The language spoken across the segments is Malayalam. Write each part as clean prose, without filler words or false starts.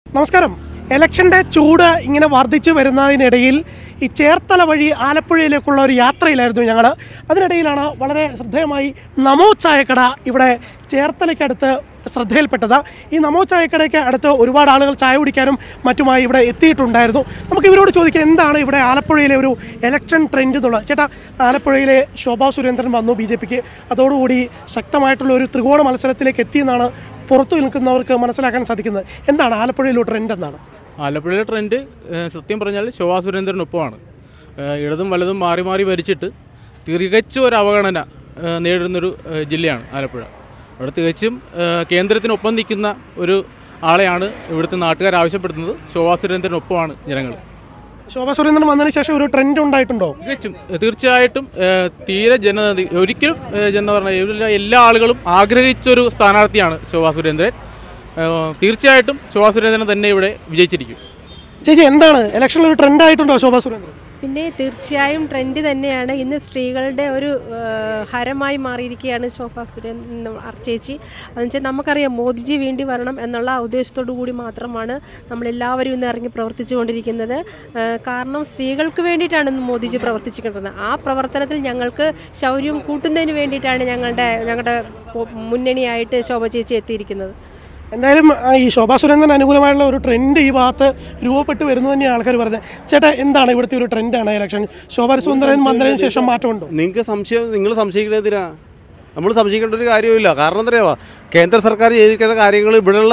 നമസ്കാരം. ഇലക്ഷൻ്റെ ചൂട് ഇങ്ങനെ വർദ്ധിച്ചു വരുന്നതിനിടയിൽ ഈ ചേർത്തല വഴി ആലപ്പുഴയിലേക്കുള്ള ഒരു യാത്രയിലായിരുന്നു ഞങ്ങൾ. അതിനിടയിലാണ് വളരെ ശ്രദ്ധേയമായി നമോ ചായക്കട ഇവിടെ ചേർത്തലയ്ക്കടുത്ത് ശ്രദ്ധയിൽപ്പെട്ടത്. ഈ നമോ ചായക്കടയ്ക്ക് അടുത്ത് ഒരുപാട് ആളുകൾ ചായ കുടിക്കാനും മറ്റുമായി ഇവിടെ എത്തിയിട്ടുണ്ടായിരുന്നു. നമുക്ക് ഇവരോട് ചോദിക്കാം എന്താണ് ഇവിടെ ആലപ്പുഴയിലെ ഒരു ഇലക്ഷൻ ട്രെൻഡ് എന്നുള്ളത്. ചേട്ടാ, ആലപ്പുഴയിലെ ശോഭാ സുരേന്ദ്രൻ വന്നു ബി.ജെ.പിക്ക്. അതോടുകൂടി ശക്തമായിട്ടുള്ള ഒരു ത്രികോണ മത്സരത്തിലേക്ക് എത്തിയെന്നാണ് പുറത്തു നിൽക്കുന്നവർക്ക് മനസ്സിലാക്കാൻ സാധിക്കുന്നത്. എന്താണ് ആലപ്പുഴയിലെ ട്രെൻഡ് എന്നാണ്? ആലപ്പുഴയിലെ ട്രെൻഡ് സത്യം പറഞ്ഞാൽ ശോഭാ സുരേന്ദ്രനൊപ്പമാണ്. ഇടതും വലതും മാറി മാറി ഭരിച്ചിട്ട് തികച്ച ഒരു അവഗണന നേരിടുന്നൊരു ജില്ലയാണ് ആലപ്പുഴ. അവിടെ തികച്ചും കേന്ദ്രത്തിനൊപ്പം നിൽക്കുന്ന ഒരു ആളെയാണ് ഇവിടുത്തെ നാട്ടുകാർ ആവശ്യപ്പെടുന്നത്. ശോഭാ സുരേന്ദ്രനൊപ്പമാണ് ജനങ്ങൾ. ശോഭാ സുരേന്ദ്രൻ വന്നതിന് ശേഷം ഒരു ട്രെൻഡ് ഉണ്ടായിട്ടുണ്ടോ? തികച്ചും തീർച്ചയായിട്ടും തീരെ ഒരിക്കലും എന്താ പറയുക, എല്ലാ ആളുകളും ആഗ്രഹിച്ചൊരു സ്ഥാനാർത്ഥിയാണ് ശോഭാ സുരേന്ദ്രൻ. തീർച്ചയായിട്ടും ശോഭാ സുരേന്ദ്രൻ തന്നെ ഇവിടെ വിജയിച്ചിരിക്കും. ചേച്ചി, എന്താണ് ഇലക്ഷനിൽ ഒരു ട്രെൻഡ് ആയിട്ടുണ്ടോ ശോഭാ സുരേന്ദ്രൻ? പിന്നെ തീർച്ചയായും ട്രെൻഡ് തന്നെയാണ്. ഇന്ന് സ്ത്രീകളുടെ ഒരു ഹരമായി മാറിയിരിക്കുകയാണ് ശോഭാ സുരേന്ദ്രൻ ചേച്ചി. അതെന്ന് വെച്ചാൽ നമുക്കറിയാം മോദിജി വേണ്ടി വരണം എന്നുള്ള ഉദ്ദേശത്തോടു കൂടി മാത്രമാണ് നമ്മളെല്ലാവരും ഇന്ന് ഇറങ്ങി പ്രവർത്തിച്ചു കൊണ്ടിരിക്കുന്നത്. കാരണം സ്ത്രീകൾക്ക് വേണ്ടിയിട്ടാണ് ഇന്ന് മോദിജി പ്രവർത്തിച്ചിരിക്കുന്നത്. ആ പ്രവർത്തനത്തിൽ ഞങ്ങൾക്ക് ശൗര്യം കൂട്ടുന്നതിന് വേണ്ടിയിട്ടാണ് ഞങ്ങളുടെ മുന്നണിയായിട്ട് ശോഭ ചേച്ചി എത്തിയിരിക്കുന്നത്. എന്തായാലും ഈ ശോഭാ സുരേന്ദ്രൻ അനുകൂലമായുള്ള ഒരു ട്രെൻഡ് ഈ ഭാഗത്ത് രൂപപ്പെട്ട് വരുന്നു തന്നെയാണ് ആൾക്കാർ പറഞ്ഞത്. ചേട്ടാ, എന്താണ് ഇവിടുത്തെ ഒരു ട്രെൻഡാണ് ഇലക്ഷൻ? ശോഭാ സുരേന്ദ്രൻ വന്നതിന് ശേഷം മാറ്റമുണ്ടോ? നിങ്ങൾ സംശയിക്കുന്നതിനാ? നമ്മൾ സംശയിക്കേണ്ട ഒരു കാര്യമില്ല. കാരണം എന്താ പറയുക, കേന്ദ്ര സർക്കാർ ചെയ്തിരിക്കുന്ന കാര്യങ്ങൾ ഇവിടെയുള്ള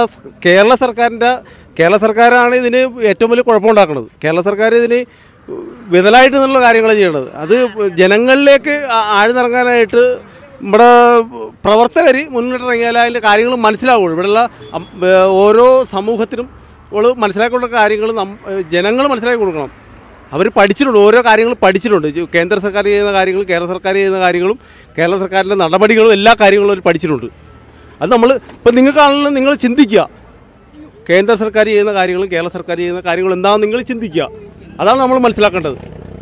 കേരള സർക്കാരാണ് ഇതിന് ഏറ്റവും വലിയ കുഴപ്പമുണ്ടാക്കുന്നത്. കേരള സർക്കാർ ഇതിന് വിതലായിട്ട് നിന്നുള്ള കാര്യങ്ങൾ ചെയ്യേണ്ടത്. അത് ജനങ്ങളിലേക്ക് ആഴ്ന്നിറങ്ങാനായിട്ട് നമ്മുടെ പ്രവർത്തകർ മുന്നിട്ടിറങ്ങിയാൽ അതിൻ്റെ കാര്യങ്ങൾ മനസ്സിലാവുള്ളൂ. ഇവിടെയുള്ള ഓരോ സമൂഹത്തിനും മനസ്സിലാക്കേണ്ട കാര്യങ്ങൾ ജനങ്ങൾ മനസ്സിലാക്കി കൊടുക്കണം. അവർ പഠിച്ചിട്ടുണ്ട്, ഓരോ കാര്യങ്ങൾ പഠിച്ചിട്ടുണ്ട്. കേന്ദ്ര സർക്കാർ ചെയ്യുന്ന കാര്യങ്ങൾ, കേരള സർക്കാർ ചെയ്യുന്ന കാര്യങ്ങളും കേരള സർക്കാരിൻ്റെ നടപടികളും എല്ലാ കാര്യങ്ങളും അവർ പഠിച്ചിട്ടുണ്ട്. അത് നമ്മൾ ഇപ്പം നിങ്ങൾക്കാണെങ്കിലും നിങ്ങൾ ചിന്തിക്കുക, കേന്ദ്ര സർക്കാർ ചെയ്യുന്ന കാര്യങ്ങളും കേരള സർക്കാർ ചെയ്യുന്ന കാര്യങ്ങളും എന്താണെന്ന് നിങ്ങൾ ചിന്തിക്കുക. അതാണ് നമ്മൾ മനസ്സിലാക്കേണ്ടത്.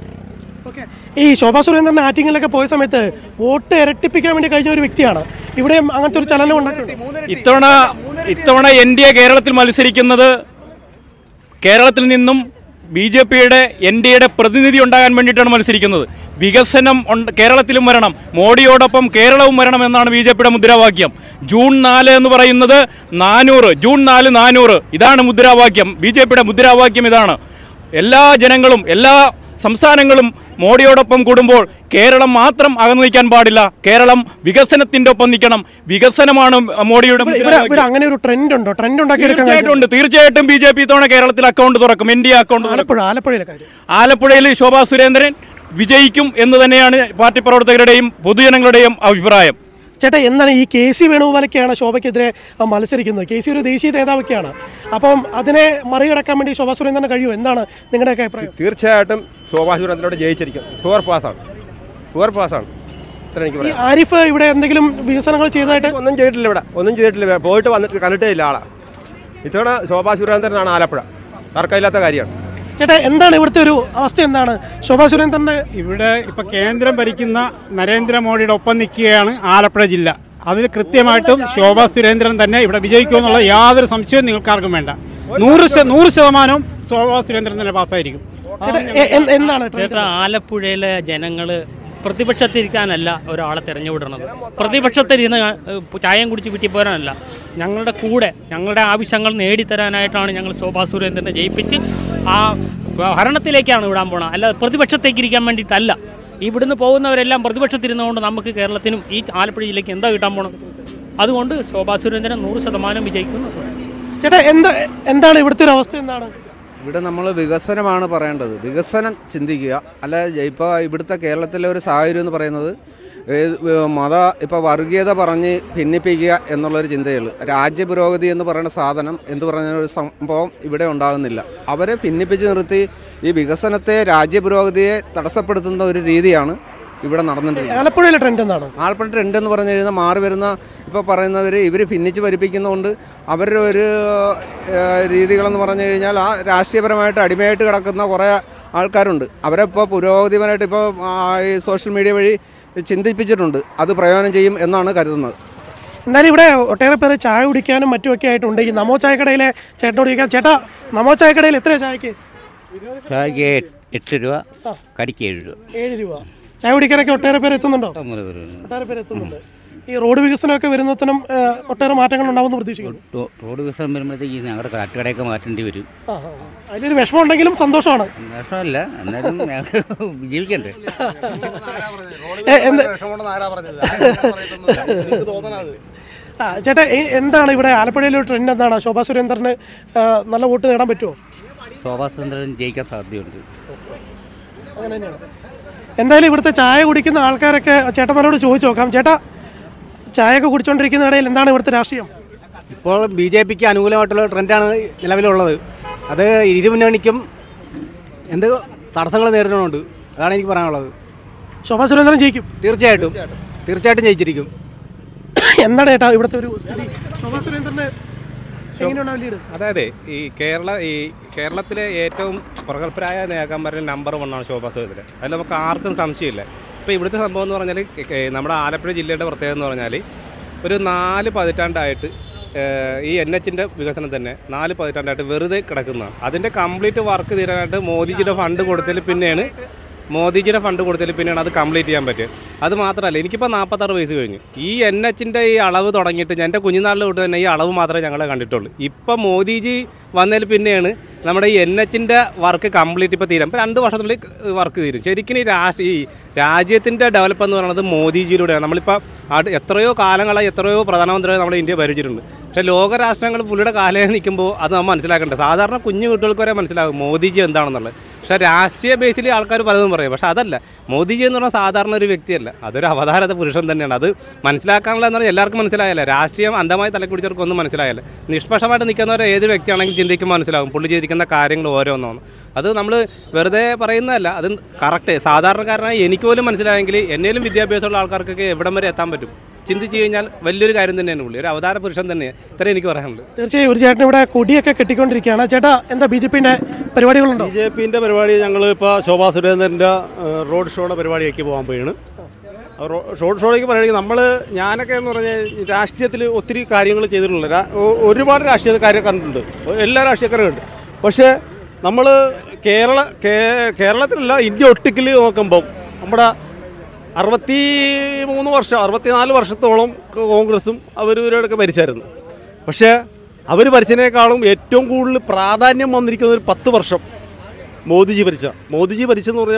ഈ ശോഭാ സുരേന്ദ്രൻ ആറ്റിങ്ങിലൊക്കെ പോയ സമയത്ത് വോട്ട് ഇരട്ടിപ്പിക്കാൻ വേണ്ടി കഴിഞ്ഞ ഒരു വ്യക്തിയാണ്. ഇവിടെയും അങ്ങനത്തെ ഒരു ചലനം ഉണ്ടായിട്ടുണ്ട്. ഇത്തവണ NDA കേരളത്തിൽ മത്സരിക്കുന്നത് കേരളത്തിൽ നിന്നും BJPയുടെ NDAയുടെ പ്രതിനിധി ഉണ്ടാകാൻ വേണ്ടിയിട്ടാണ് മത്സരിക്കുന്നത്. വികസനം കേരളത്തിലും വരണം, മോഡിയോടൊപ്പം കേരളവും വരണം എന്നാണ് BJPയുടെ മുദ്രാവാക്യം. ജൂൺ 4 എന്ന് പറയുന്നത് 400, ജൂൺ 4 400 ഇതാണ് മുദ്രാവാക്യം. BJPയുടെ മുദ്രാവാക്യം ഇതാണ്. എല്ലാ ജനങ്ങളും എല്ലാ സംസ്ഥാനങ്ങളും മോഡിയോടൊപ്പം കൂടുമ്പോൾ കേരളം മാത്രം അകന്നു നിൽക്കാൻ പാടില്ല. കേരളം വികസനത്തിന്റെ ഒപ്പം നിൽക്കണം. വികസനമാണ് മോഡിയുടെ. അങ്ങനെ ഒരു ട്രെൻഡ് ഉണ്ടോ? ട്രെൻഡ് ഉണ്ടാക്കിയിട്ടുണ്ട്. തീർച്ചയായിട്ടും BJP ഇത്തവണ കേരളത്തിൽ അക്കൗണ്ട് തുറക്കും, NDA അക്കൗണ്ട്. ആലപ്പുഴയിൽ ശോഭാ സുരേന്ദ്രൻ വിജയിക്കും എന്ന് തന്നെയാണ് പാർട്ടി പ്രവർത്തകരുടെയും പൊതുജനങ്ങളുടെയും അഭിപ്രായം. ചേട്ടാ, എന്താണ് ഈ KC വേണുഗോപാലൊക്കെയാണ് ശോഭയ്ക്കെതിരെ മത്സരിക്കുന്നത്? KC ഒരു ദേശീയ നേതാവൊക്കെയാണ്. അപ്പം അതിനെ മറികടക്കാൻ വേണ്ടി ശോഭാ സുരേന്ദ്രന് കഴിയുമോ? എന്താണ് നിങ്ങളുടെയൊക്കെ അഭിപ്രായം? തീർച്ചയായിട്ടും ശോഭാ സുരേന്ദ്രനോട് ജയിച്ചിരിക്കും. സൂപ്പർ പാസ്സാണ്. ഇത്ര എനിക്ക് പറയാം. ആരിഫ് ഇവിടെ എന്തെങ്കിലും വികസനങ്ങൾ ചെയ്തതായിട്ട് ഒന്നും ചെയ്തിട്ടില്ല. പോയിട്ട് വന്നിട്ട് കണ്ടിട്ടേ ഇല്ല ആളാ. ഇത്തവണ ശോഭാ സുരേന്ദ്രനാണ് ആലപ്പുഴ. തർക്കമില്ലാത്ത കാര്യമാണ്. ചേട്ടാ, എന്താണ് ഇവിടുത്തെ ഒരു അവസ്ഥ? എന്താണ് ശോഭാ സുരേന്ദ്രൻ്റെ ഇവിടെ ഇപ്പം കേന്ദ്രം ഭരിക്കുന്ന നരേന്ദ്രമോദിയുടെ ഒപ്പം നിൽക്കുകയാണ് ആലപ്പുഴ ജില്ല. അതിൽ കൃത്യമായിട്ടും ശോഭാ സുരേന്ദ്രൻ തന്നെ ഇവിടെ വിജയിക്കുമെന്നുള്ള യാതൊരു സംശയവും നിങ്ങൾക്കാർക്കും വേണ്ട. 100% ശോഭാ സുരേന്ദ്രൻ തന്നെ പാസ്സായിരിക്കും. എന്താണ് ചേട്ടാ, ആലപ്പുഴയിലെ ജനങ്ങൾ പ്രതിപക്ഷത്തിരിക്കാനല്ല ഒരാളെ തിരഞ്ഞുവിടണത്. പ്രതിപക്ഷത്തിരുന്ന് ചായം കുടിച്ച് വീട്ടിൽ പോരാനല്ല, ഞങ്ങളുടെ കൂടെ ഞങ്ങളുടെ ആവശ്യങ്ങൾ നേടിത്തരാനായിട്ടാണ് ഞങ്ങൾ ശോഭാ സുരേന്ദ്രനെ ജയിപ്പിച്ച് ആ ഭരണത്തിലേക്കാണ് വിടാൻ പോണത്. അല്ലാതെ പ്രതിപക്ഷത്തേക്ക് ഇരിക്കാൻ വേണ്ടിയിട്ടല്ല. ഇവിടുന്ന് പോകുന്നവരെല്ലാം പ്രതിപക്ഷത്തിരുന്നുകൊണ്ട് നമുക്ക് കേരളത്തിനും ഈ ആലപ്പുഴ ജില്ലയ്ക്ക് എന്താ കിട്ടാൻ പോണത്? അതുകൊണ്ട് ശോഭാ സുരേന്ദ്രൻ 100% വിജയിക്കുന്നു. ചേട്ടാ, എന്താണ് ഇവിടുത്തെ ഒരു അവസ്ഥ? എന്താണ് ഇവിടെ നമ്മൾ വികസനമാണ് പറയേണ്ടത്. വികസനം ചിന്തിക്കുക. അല്ല, ഇപ്പോൾ ഇവിടുത്തെ കേരളത്തിലെ ഒരു സാഹചര്യം എന്ന് പറയുന്നത് ഇപ്പോൾ വർഗീയത പറഞ്ഞ് ഭിന്നിപ്പിക്കുക എന്നുള്ളൊരു ചിന്തയുള്ളൂ. രാജ്യപുരോഗതി എന്ന് പറയുന്ന സാധനം എന്ത് പറഞ്ഞ ഒരു സംഭവം ഇവിടെ ഉണ്ടാകുന്നില്ല. അവരെ ഭിന്നിപ്പിച്ച് നിർത്തി ഈ വികസനത്തെ രാജ്യപുരോഗതിയെ തടസ്സപ്പെടുത്തുന്ന ഒരു രീതിയാണ് ഇവിടെ നടന്നിട്ടുണ്ട്. ആലപ്പുഴയിലെ ട്രെൻഡ് എന്താണ്? ആലപ്പുഴ ട്രെൻഡ് എന്ന് പറഞ്ഞു കഴിഞ്ഞാൽ മാറി വരുന്ന ഇപ്പോൾ പറയുന്നവർ ഇവർ ഭിന്നിച്ച് ഭരിപ്പിക്കുന്നതുകൊണ്ട് അവരുടെ ഒരു രീതികളെന്ന് പറഞ്ഞു കഴിഞ്ഞാൽ ആ രാഷ്ട്രീയപരമായിട്ട് അടിമയായിട്ട് കിടക്കുന്ന കുറേ ആൾക്കാരുണ്ട്. അവരെ ഇപ്പോൾ പുരോഗതിപരമായിട്ട് ഇപ്പോൾ ഈ സോഷ്യൽ മീഡിയ വഴി ചിന്തിപ്പിച്ചിട്ടുണ്ട്. അത് പ്രയോജനം ചെയ്യും എന്നാണ് കരുതുന്നത്. എന്തായാലും ഇവിടെ ഒട്ടേറെ പേര് ചായ കുടിക്കാനും മറ്റുമൊക്കെ ആയിട്ടുണ്ട്. ഈ നമോ ചായക്കടയിലെ ചേട്ടനോട് ചോദിക്കാം, ചേട്ടാ നമോ ചായക്കടയിൽ എത്രയാണ് ചായക്ക്? ചായക്ക് 8 രൂപ, കടിക്ക് 7 രൂപ. 7 രൂപ. ചായ കുടിക്കാനൊക്കെ ഒട്ടേറെ പേര് എത്തുന്നുണ്ടോ? ഒട്ടേറെ പേര് എത്തുന്നുണ്ട്. ഈ റോഡ് വികസനമൊക്കെ വരുന്നതിനും ഒട്ടേറെ മാറ്റങ്ങൾ ഉണ്ടാവുമെന്ന് പ്രതീക്ഷിക്കുന്നു. റോഡ് വികസനം വരുമ്പോഴത്തേക്ക് ഞങ്ങളുടെ കാട്ടുകടയൊക്കെ മാറ്റേണ്ടി വരും. അതിലൊരു വിഷമം ഉണ്ടെങ്കിലും സന്തോഷമാണ്. വിഷമല്ല, എന്നാലും ജീവിക്കണ്ടേ. ചേട്ടാ എന്താണ് ഇവിടെ ആലപ്പുഴയിലെ ഒരു ട്രെൻഡ് എന്താണ്? ശോഭാ സുരേന്ദ്രന് നല്ല വോട്ട് നേടാൻ പറ്റുമോ? ശോഭാ സുരേന്ദ്രൻ ജയിക്കാൻ സാധ്യതയുണ്ട്. അങ്ങനെ തന്നെയാണ്. എന്തായാലും ഇവിടുത്തെ ചായ കുടിക്കുന്ന ആൾക്കാരൊക്കെ ചേട്ടന്മാരോട് ചോദിച്ചു നോക്കാം. ചേട്ടാ ചായയൊക്കെ കുടിച്ചുകൊണ്ടിരിക്കുന്ന ഇടയിൽ എന്താണ് ഇവിടുത്തെ രാഷ്ട്രീയം? ഇപ്പോൾ BJPക്ക് അനുകൂലമായിട്ടുള്ള ട്രെൻഡാണ് നിലവിലുള്ളത്. അത് ഇരുമുന്നണിക്കും എന്ത് തടസ്സങ്ങൾ നേരിടുന്നുണ്ട്, അതാണ് എനിക്ക് പറയാനുള്ളത്. ശോഭാ സുരേന്ദ്രൻ ജയിക്കും? തീർച്ചയായിട്ടും ജയിച്ചിരിക്കും. എന്താണ് ചേട്ടാ ഇവിടുത്തെ ഒരു സ്ഥിതി? ശോഭാ സുരേന്ദ്രന് എങ്ങനെയുണ്ടാവും ലീഡ്? അതായത് ഈ കേരളത്തിലെ ഏറ്റവും പ്രഗത്ഭരായ നേതാക്കന്മാരിൽ നമ്പർ 1 ആണ് ശോഭാ സുരേന്ദ്രൻ. അതിൽ നമുക്ക് ആർക്കും സംശയമില്ല. ഇപ്പോൾ ഇവിടുത്തെ സംഭവം എന്ന് പറഞ്ഞാൽ നമ്മുടെ ആലപ്പുഴ ജില്ലയുടെ പ്രത്യേകത എന്ന് പറഞ്ഞാൽ ഒരു 4 പതിറ്റാണ്ടായിട്ട് ഈ NHന്റെ വികസനം തന്നെ 4 പതിറ്റാണ്ടായിട്ട് വെറുതെ കിടക്കുന്നതാണ്. അതിൻ്റെ കംപ്ലീറ്റ് വർക്ക് തീരാനായിട്ട് മോദിജിയുടെ ഫണ്ട് കൊടുത്തതിൽ പിന്നെയാണ് അത് കംപ്ലീറ്റ് ചെയ്യാൻ പറ്റുക. അത് മാത്രമല്ല, എനിക്കിപ്പോൾ 46 വയസ്സ് കഴിഞ്ഞു. ഈ NHന്റെ ഈ അളവ് തുടങ്ങിയിട്ട് എൻ്റെ കുഞ്ഞുനാളിൽ തൊട്ട് തന്നെ ഈ അളവ് മാത്രമേ ഞങ്ങൾ കണ്ടിട്ടുള്ളൂ. ഇപ്പം മോദിജി വന്നതിൽ പിന്നെയാണ് നമ്മുടെ ഈ NHന്റെ വർക്ക് കംപ്ലീറ്റ് ഇപ്പോൾ തീരാം. ഇപ്പോൾ 2 വർഷത്തിനുള്ളിൽ വർക്ക് തീരും. ശരിക്കും ഈ രാജ്യത്തിൻ്റെ ഡെവലപ്പ് എന്ന് പറയുന്നത് മോദിജിയിലൂടെയാണ്. നമ്മളിപ്പോൾ എത്രയോ കാലങ്ങളായി എത്രയോ പ്രധാനമന്ത്രിയെ നമ്മുടെ ഇന്ത്യ ഭരിച്ചിട്ടുണ്ട്. പക്ഷേ ലോകരാഷ്ട്രങ്ങൾ പുള്ളിയുടെ കാലയിൽ നിൽക്കുമ്പോൾ അത് നമ്മൾ മനസ്സിലാക്കേണ്ടത്. സാധാരണ കുഞ്ഞു കുട്ടികൾക്ക് വരെ മനസ്സിലാകും മോദിജി എന്താണെന്നുള്ളത്. പക്ഷേ രാഷ്ട്രീയ ബേസിൽ ആൾക്കാർ പലതും പറയും. പക്ഷേ അതല്ല, മോദിജി എന്ന് പറഞ്ഞാൽ സാധാരണ ഒരു വ്യക്തിയല്ല, അതൊരു അവതാരത പുരുഷൻ തന്നെയാണ്. അത് മനസ്സിലാക്കാനുള്ള എന്ന് പറഞ്ഞാൽ എല്ലാവർക്കും മനസ്സിലായല്ല. രാഷ്ട്രീയം അന്ധമായി തലക്കുടിച്ചവർക്കൊന്നും മനസ്സിലായല്ല. നിഷ്പക്ഷമായിട്ട് നിൽക്കുന്നവരെ ഏത് വ്യക്തിയാണെങ്കിലും ചിന്തിക്കുമ്പോൾ മനസ്സിലാകും പുള്ളി ചെയ്തിരിക്കുന്ന കാര്യങ്ങൾ ഓരോന്നാണ്. അത് നമ്മൾ വെറുതെ പറയുന്നതല്ല, അത് കറക്റ്റ് സാധാരണക്കാരനായി എനിക്ക് പോലും മനസ്സിലായെങ്കിൽ എന്നേലും വിദ്യാഭ്യാസമുള്ള ആൾക്കാർക്കൊക്കെ എവിടം വരെ എത്താൻ പറ്റും. ചിന്തിച്ച് കഴിഞ്ഞാൽ വലിയൊരു കാര്യം തന്നെയാണ് പുള്ളി, ഒരു അവതാര പുരുഷൻ തന്നെയാണ്. ഇത്രയും എനിക്ക് പറയാനുള്ളത്. തീർച്ചയായും ഒരു ചേട്ടൻ ഇവിടെ കൊടിയൊക്കെ കെട്ടിക്കൊണ്ടിരിക്കുകയാണ്. ചേട്ടാ എന്താ BJPന്റെ പരിപാടികളുണ്ടോ? BJPന്റെ പരിപാടി ഞങ്ങൾ ഇപ്പോൾ ശോഭാ സുരേന്ദ്രൻ്റെ റോഡ് ഷോയുടെ പരിപാടിയൊക്കെ പോകാൻ പോയാണ്. റോഡ് ഷോയിലേക്ക് പറയുകയാണെങ്കിൽ ഞാനൊക്കെ എന്ന് പറഞ്ഞാൽ രാഷ്ട്രീയത്തിൽ ഒത്തിരി കാര്യങ്ങൾ ചെയ്തിട്ടുള്ള ഒരുപാട് രാഷ്ട്രീയക്കാരെ കണ്ടിട്ടുണ്ട്, എല്ലാ രാഷ്ട്രീയക്കാരും ഉണ്ട്. പക്ഷേ നമ്മൾ കേരളത്തിലല്ല ഇന്ത്യ ഒട്ടുക്കിൽ നോക്കുമ്പം നമ്മുടെ 64 വർഷത്തോളം കോൺഗ്രസും അവരവരോടൊക്കെ ഭരിച്ചായിരുന്നു. പക്ഷേ അവർ ഭരിച്ചതിനേക്കാളും ഏറ്റവും കൂടുതൽ പ്രാധാന്യം വന്നിരിക്കുന്ന ഒരു 10 വർഷം മോദിജി ഭരിച്ചെന്ന് പറഞ്ഞാൽ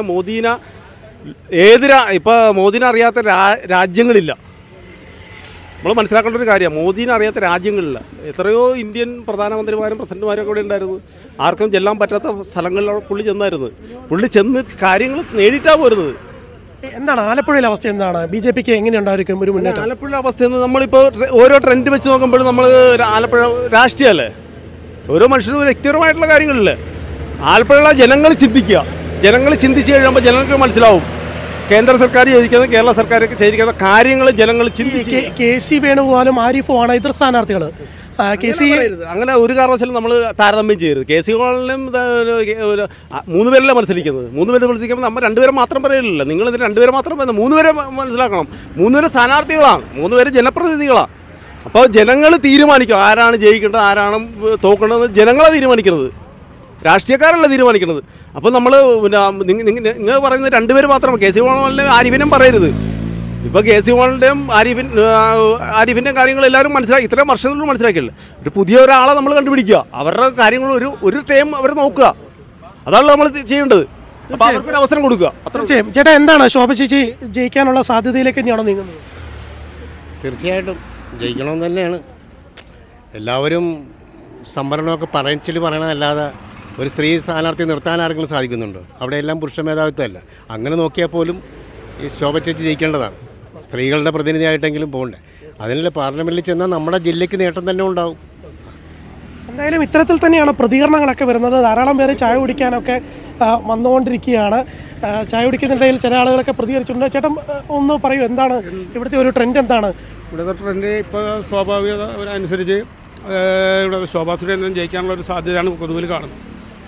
ഇപ്പോൾ മോദിനെ അറിയാത്ത രാജ്യങ്ങളില്ല. നമ്മൾ മനസ്സിലാക്കേണ്ട ഒരു കാര്യമാണ്, മോദിനെ അറിയാത്ത രാജ്യങ്ങളില്ല. എത്രയോ ഇന്ത്യൻ പ്രധാനമന്ത്രിമാരും പ്രസിഡന്റുമാരും ഒക്കെ ഇവിടെ ഉണ്ടായിരുന്നു. ആർക്കും ചെല്ലാൻ പറ്റാത്ത സ്ഥലങ്ങളിൽ പുള്ളി ചെന്നായിരുന്നു. പുള്ളി ചെന്ന് കാര്യങ്ങൾ നേടിയിട്ടാണ് പോരുന്നത്. എന്താണ് ആലപ്പുഴയിലെ അവസ്ഥ? എന്താണ് BJPക്ക് എങ്ങനെയുണ്ടായിരിക്കും ഒരു മുന്നേറ്റം? ആലപ്പുഴ അവസ്ഥ നമ്മളിപ്പോൾ ഓരോ ട്രെൻഡ് വെച്ച് നോക്കുമ്പോൾ നമ്മൾ ആലപ്പുഴ രാഷ്ട്രീയമല്ലേ, ഓരോ മനുഷ്യനും ഒരു വ്യക്തിപരമായിട്ടുള്ള കാര്യങ്ങളില്ലേ. ആലപ്പുഴ ജനങ്ങൾ ചിന്തിച്ച് കഴിയുമ്പോൾ ജനങ്ങൾക്ക് മനസ്സിലാവും കേന്ദ്ര സർക്കാർ ചെയ്തിരിക്കുന്ന കേരള സർക്കാർ ചെയ്തിരിക്കുന്ന കാര്യങ്ങൾ ജനങ്ങൾ ചിന്തിച്ച്. KC വേണുഗോപാലും ആരിഫുമാണ് ഇതര സ്ഥാനാർത്ഥികൾ. അങ്ങനെ ഒരു കാരണവശാലും നമ്മൾ താരതമ്യം ചെയ്യരുത്. KC വേണുഗോപാലിനും 3 പേരല്ലേ മത്സരിക്കുന്നത്. 3 പേര് മത്സരിക്കുമ്പോൾ നമ്മൾ 2 പേരെ മാത്രം പറയില്ല. നിങ്ങൾ ഇതിന് 2 പേരെ മാത്രം 3 പേരെ മനസ്സിലാക്കണം. 3 പേര് സ്ഥാനാർത്ഥികളാണ്, 3 പേര് ജനപ്രതിനിധികളാണ്. അപ്പോൾ ജനങ്ങൾ തീരുമാനിക്കും ആരാണ് ജയിക്കേണ്ടത് ആരാണ് തോക്കേണ്ടതെന്ന്. ജനങ്ങളെ തീരുമാനിക്കുന്നത്, രാഷ്ട്രീയക്കാരല്ല തീരുമാനിക്കുന്നത്. അപ്പോൾ നമ്മൾ നിങ്ങൾ പറയുന്നത് 2 പേര് മാത്രം, KC വേണുഗോപാലിനും ആരിഫിനും പറയരുത്. ഇപ്പോൾ KC വേണുഗോപാലിൻ്റെയും ആരിഫിൻ്റെയും കാര്യങ്ങൾ എല്ലാവരും ഇത്രയും വർഷങ്ങളിൽ മനസ്സിലാക്കിയല്ലേ. ഒരു പുതിയ ഒരാളെ നമ്മൾ കണ്ടുപിടിക്കുക, അവരുടെ കാര്യങ്ങൾ ഒരു ടൈം അവർ നോക്കുക, അതാണ് നമ്മൾ ചെയ്യേണ്ടത്. അപ്പോൾ അവർക്കൊരു അവസരം കൊടുക്കുക. തീർച്ചയായും. ചേട്ടാ എന്താണ് ശോഭ ചേച്ചി ജയിക്കാനുള്ള സാധ്യതയിലേക്ക് തന്നെയാണോ നീങ്ങുന്നത്? തീർച്ചയായിട്ടും ജയിക്കണമെന്ന് തന്നെയാണ്. എല്ലാവരും സംവരണമൊക്കെ പറയണതല്ലാതെ ഒരു സ്ത്രീ സ്ഥാനാർത്ഥി നിർത്താൻ ആരെങ്കിലും സാധിക്കുന്നുണ്ടോ? അവിടെയെല്ലാം പുരുഷ മേധാവിത്വമല്ല. അങ്ങനെ നോക്കിയാൽ പോലും ഈ ശോഭ ചേച്ചി ജയിക്കേണ്ടതാണ്. സ്ത്രീകളുടെ പ്രതിനിധിയായിട്ടെങ്കിലും പോകണ്ടേ. അതിനുള്ള പാർലമെൻറ്റിൽ ചെന്നാൽ നമ്മുടെ ജില്ലയ്ക്ക് നേട്ടം തന്നെ ഉണ്ടാവും. എന്തായാലും ഇത്തരത്തിൽ തന്നെയാണ് പ്രതികരണങ്ങളൊക്കെ വരുന്നത്. ധാരാളം പേര് ചായ കുടിക്കാനൊക്കെ വന്നുകൊണ്ടിരിക്കുകയാണ്. ചായ കുടിക്കുന്നിടയിൽ ചില ആളുകളൊക്കെ പ്രതികരിച്ചിട്ടുണ്ട്. ചേട്ടൻ ഒന്ന് പറയൂ, എന്താണ് ഇവിടുത്തെ ഒരു ട്രെൻഡ്? എന്താണ് ഇവിടുത്തെ ട്രെൻഡ്? ഇപ്പോൾ സ്വാഭാവികത അനുസരിച്ച് ഇവിടെ ശോഭാ സുരേന്ദ്രൻ ജയിക്കാനുള്ള ഒരു സാധ്യതയാണ് പൊതുവിൽ കാണുന്നത്.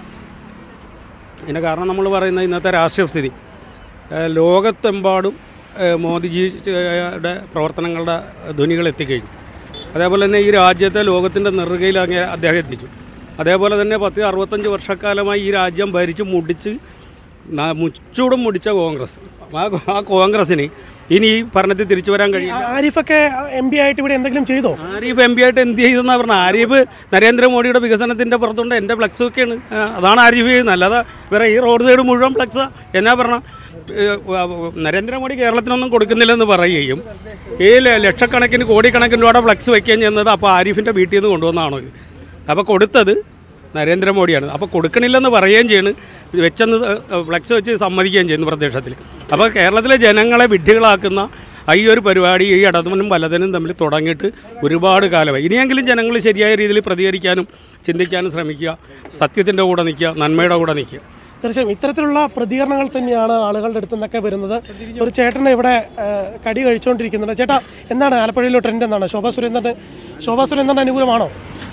ഇതിന് കാരണം നമ്മൾ പറയുന്നത് ഇന്നത്തെ രാഷ്ട്രീയ സ്ഥിതി ലോകത്തെമ്പാടും മോദിജിയുടെ പ്രവർത്തനങ്ങളുടെ ധ്വനികൾ എത്തിക്കഴിഞ്ഞു. അതേപോലെ തന്നെ ഈ രാജ്യത്തെ ലോകത്തിൻ്റെ നെറുകയിൽ അദ്ദേഹം എത്തിച്ചു. അതേപോലെ തന്നെ 10-65 വർഷക്കാലമായി ഈ രാജ്യം ഭരിച്ച് മുച്ചൂടും മുടിച്ച കോൺഗ്രസ്, ആ കോൺഗ്രസിന് ഇനി ഈ ഭരണത്തിൽ തിരിച്ചു വരാൻ കഴിയില്ല. ആരിഫൊക്കെ MP ആയിട്ട് ഇവിടെ എന്തെങ്കിലും ചെയ്തോ? ആരിഫ് MP ആയിട്ട് എന്ത് ചെയ്തെന്നാണ് പറഞ്ഞത്? ആരിഫ് നരേന്ദ്രമോദിയുടെ വികസനത്തിൻ്റെ പുറത്തുണ്ട്. എൻ്റെ ഫ്ലക്സൊക്കെയാണ്, അതാണ് ആരിഫ് ചെയ്യുന്നത്. അല്ലാതെ വേറെ ഈ റോഡ് സൈഡ് മുഴുവൻ ഫ്ലക്സാ. എന്നാ പറഞ്ഞാൽ നരേന്ദ്രമോദി കേരളത്തിനൊന്നും കൊടുക്കുന്നില്ലെന്ന് പറയുകയും ഈ ലക്ഷക്കണക്കിന് കോടിക്കണക്കിന് രൂപയുടെ ഫ്ലക്സ് വയ്ക്കുകയും ചെയ്യുന്നത് അപ്പോൾ ആരിഫിൻ്റെ വീട്ടിൽ നിന്ന് കൊണ്ടുവന്നതാണോ ഇത്? അപ്പോൾ കൊടുത്തത് നരേന്ദ്രമോദിയാണ്. അപ്പോൾ കൊടുക്കണില്ലെന്ന് പറയുകയും ചെയ്യുന്നു, വെച്ചെന്ന് ഫ്ലക്സ് വെച്ച് സമ്മതിക്കുകയും ചെയ്യുന്നു പ്രത്യക്ഷത്തിൽ. അപ്പോൾ കേരളത്തിലെ ജനങ്ങളെ വിഡ്ഢികളാക്കുന്ന ഈ ഒരു പരിപാടി ഈ ഇടതുമുന്നും വലതിനും തമ്മിൽ തുടങ്ങിയിട്ട് ഒരുപാട് കാലമായി. ഇനിയെങ്കിലും ജനങ്ങൾ ശരിയായ രീതിയിൽ പ്രതികരിക്കാനും ചിന്തിക്കാനും ശ്രമിക്കുക, സത്യത്തിൻ്റെ കൂടെ നിൽക്കുക, നന്മയുടെ കൂടെ നിൽക്കുക. തീർച്ചയായും ഇത്തരത്തിലുള്ള പ്രതികരണങ്ങൾ തന്നെയാണ് ആളുകളുടെ അടുത്തു നിന്നൊക്കെ വരുന്നത്. ഒരു ചേട്ടനെ ഇവിടെ കടി കഴിച്ചുകൊണ്ടിരിക്കുന്നുണ്ട്. ചേട്ടാ, എന്താണ് ആലപ്പുഴയിലെ ട്രെൻഡ്? എന്താണ് ശോഭാ സുരേന്ദ്രൻ്റെ അനുകൂലമാണോ?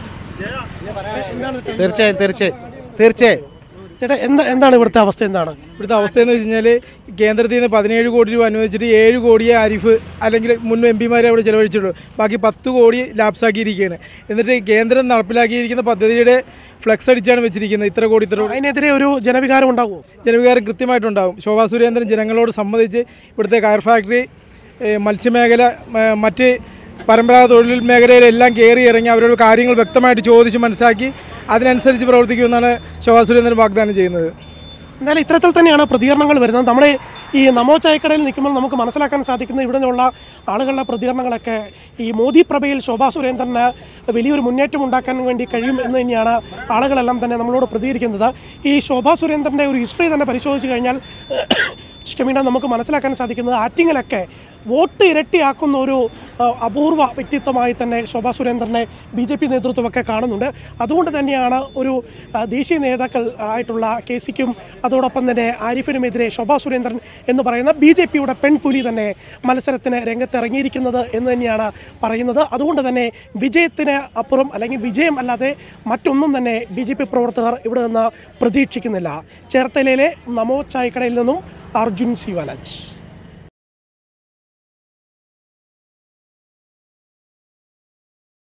തീർച്ചയായും ചേട്ടാ, എന്താണ് ഇവിടുത്തെ അവസ്ഥ? ഇവിടുത്തെ അവസ്ഥ എന്ന് വെച്ച് കഴിഞ്ഞാൽ കേന്ദ്രത്തിൽ നിന്ന് 17 കോടി രൂപ അനുവദിച്ചിട്ട് 7 കോടിയെ ആരിഫ് അല്ലെങ്കിൽ മുൻ MP-മാരെ അവിടെ ചിലവഴിച്ചിട്ടുള്ളൂ. ബാക്കി 10 കോടി ലാപ്സാക്കിയിരിക്കുകയാണ്. എന്നിട്ട് കേന്ദ്രം നടപ്പിലാക്കിയിരിക്കുന്ന പദ്ധതിയുടെ ഫ്ലെക്സ് അടിച്ചാണ് വെച്ചിരിക്കുന്നത്. ഇത്ര കോടി. അതിനെതിരെ ഒരു ജനവികാരം ഉണ്ടാകുമോ? ജനവികാരം കൃത്യമായിട്ടുണ്ടാകും. ശോഭാ സുരേന്ദ്രൻ ജനങ്ങളോട് സംബന്ധിച്ച് ഇവിടുത്തെ കയർ ഫാക്ടറി, മത്സ്യമേഖല, മറ്റ് പരമ്പരാഗത തൊഴിൽ മേഖലയിലെല്ലാം കയറി ഇറങ്ങി അവരോട് കാര്യങ്ങൾ വ്യക്തമായിട്ട് ചോദിച്ച് മനസ്സിലാക്കി അതിനനുസരിച്ച് പ്രവർത്തിക്കുമെന്നാണ് ശോഭാ സുരേന്ദ്രൻ വാഗ്ദാനം ചെയ്യുന്നത്. എന്നാലും ഇത്തരത്തിൽ തന്നെയാണ് പ്രതികരണങ്ങൾ വരുന്നത്. നമ്മൾ ഈ നമോ ചായക്കടയിൽ നിൽക്കുമ്പോൾ നമുക്ക് മനസ്സിലാക്കാൻ സാധിക്കുന്നത് ഇവിടെ നിന്നുള്ള ആളുകളുടെ പ്രതികരണങ്ങളൊക്കെ ഈ മോദി പ്രഭയിൽ ശോഭാ സുരേന്ദ്രന് വലിയൊരു മുന്നേറ്റം ഉണ്ടാക്കാൻ വേണ്ടി കഴിയും എന്ന് തന്നെയാണ് ആളുകളെല്ലാം തന്നെ നമ്മളോട് പ്രതികരിക്കുന്നത്. ഈ ശോഭാ സുരേന്ദ്രൻ്റെ ഒരു ഹിസ്റ്ററി തന്നെ പരിശോധിച്ച് കഴിഞ്ഞാൽ നമുക്ക് മനസ്സിലാക്കാൻ സാധിക്കുന്നത് ആറ്റിങ്ങലൊക്കെ വോട്ട് ഇരട്ടിയാക്കുന്ന ഒരു അപൂർവ വ്യക്തിത്വമായി തന്നെ ശോഭാ സുരേന്ദ്രനെ BJP നേതൃത്വമൊക്കെ കാണുന്നുണ്ട്. അതുകൊണ്ട് തന്നെയാണ് ഒരു ദേശീയ നേതാക്കൾ ആയിട്ടുള്ള KCക്കും അതോടൊപ്പം തന്നെ ആരിഫിനുമെതിരെ ശോഭാ സുരേന്ദ്രൻ എന്ന് പറയുന്ന BJPയുടെ പെൺപുലി തന്നെ മത്സരത്തിന് രംഗത്തിറങ്ങിയിരിക്കുന്നത് എന്ന് തന്നെയാണ് പറയുന്നത്. അതുകൊണ്ട് തന്നെ വിജയത്തിന് അപ്പുറം അല്ലെങ്കിൽ വിജയം അല്ലാതെ മറ്റൊന്നും തന്നെ BJP പ്രവർത്തകർ ഇവിടെ നിന്ന് പ്രതീക്ഷിക്കുന്നില്ല. ചേർത്തലയിലെ നമോ ചായക്കടയിൽ നിന്നും അർജുൻ സി. വനജ്.